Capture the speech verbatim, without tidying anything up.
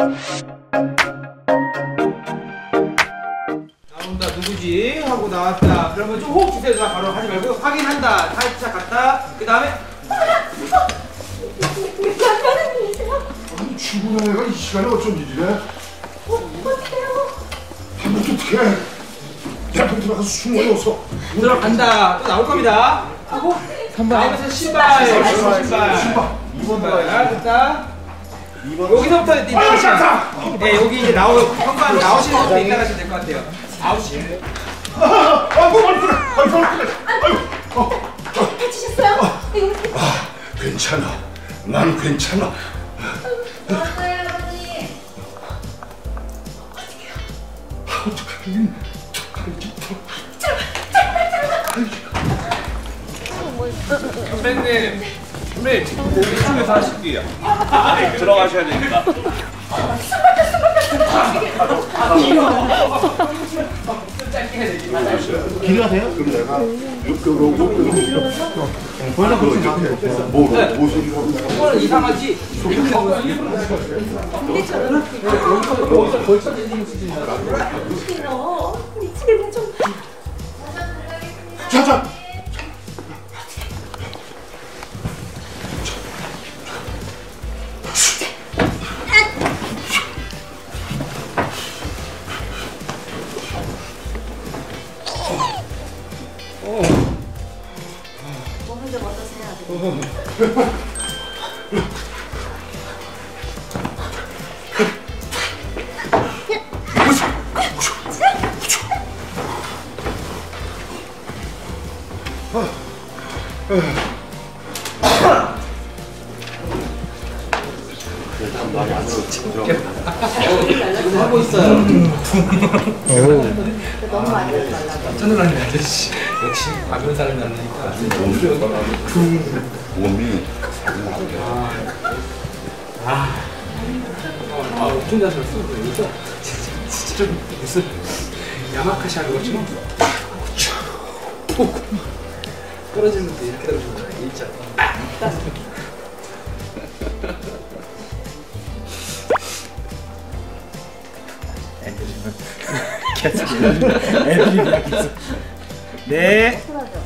나온다 누구지? 하고 나왔다. 그러면 좀 호흡 주세요. 자, 바로 하지 말고 확인한다. 살짝 갔다. 그 다음에 괜찮다는 일이세요? 아니 출근한 애가 이 시간에 어쩐 일이래? 어, 어떡해요? 하면 어떡해? 내가 들어가서 숨어요서 들어간다. 또 나올 겁니다. 하고 나오면서 신발 신발 신발 신발 됐다. 여기서부터 이따가 네 여기 이제 나오 현관 나오시는 분들 이따 가시면 될 것 같아요. 아웃이. 아이고 얼굴에 아이고 얼굴에 아이고 어. 다치셨어요? 이거 아 괜찮아 난 괜찮아 왔어요 아버님. 어떡하긴 어떡하지 선배님, 선배님 이쪽에서 하실게요. 안에 들어가셔야 되니까. 길 가세요? 그럼 내가 육교로 벌써 그렇게 뭐 무슨 이거는 이상하지. 근데 저는 여기서 걸쳐지는 수준이야. 어떡해요? 미치겠네 좀. 자자 몸은 좀 어떠세요 아버님? 지금 하고 있어요. 너무 많이 하지 말라고. 천을 하는 아저씨. 역시 아는 사람이 아니니까. 몸이 아, 아, 엄청 잘 쓰고 그러죠? 진짜 좀 무슨 야마카시 하는 것처럼 떨어지는데 이렇게 떨어지는 거야, 일자. 애들이 계속 애들이 계속 네.